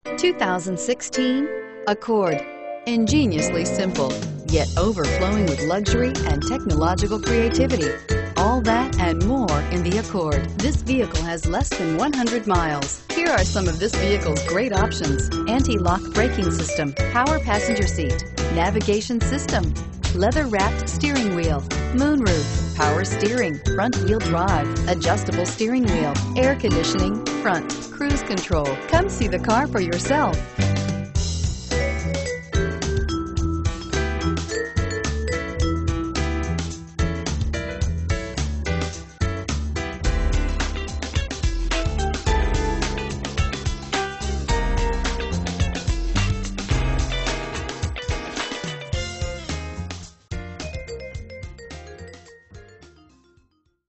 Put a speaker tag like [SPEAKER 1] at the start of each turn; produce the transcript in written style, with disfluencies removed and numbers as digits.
[SPEAKER 1] 2016 Accord. Ingeniously simple, yet overflowing with luxury and technological creativity. All that and more in the Accord. This vehicle has less than 100 miles. Here are some of this vehicle's great options: anti-lock braking system, power passenger seat, navigation system, leather-wrapped steering wheel, moonroof, power steering, front-wheel drive, adjustable steering wheel, air conditioning, front, cruise control. Come see the car for yourself.